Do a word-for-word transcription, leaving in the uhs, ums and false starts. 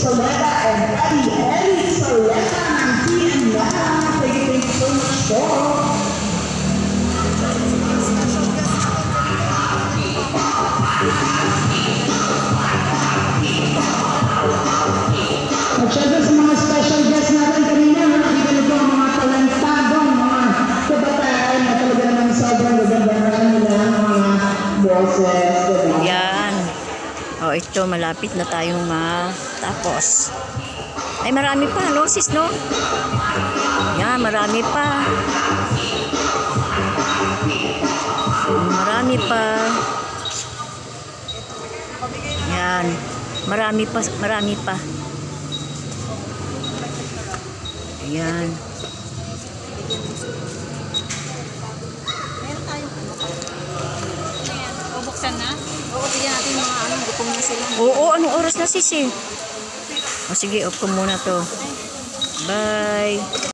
Soleta and Daddy Eric Soleta ng T and Lahat. Thank you, thank you so much po. At syempre sa mga special guests natin kanina, nakikita nyo po ang mga talentadong mga kabataan na talaga naman sobrang gaganda na nila ang mga boses. Diba? Yan. O, ito, malapit na tayong matapos. Ay, marami pa, no, sis, no? Yan, marami pa. Marami pa. Yan. Marami pa, marami pa. Ayan. Meron tayong ano pa. Ayan, bubuksan na. Oo, bigyan natin mga ano, gutom na sila. Oo, anong oras na, sis, eh? O, sige, off ko muna to. Bye.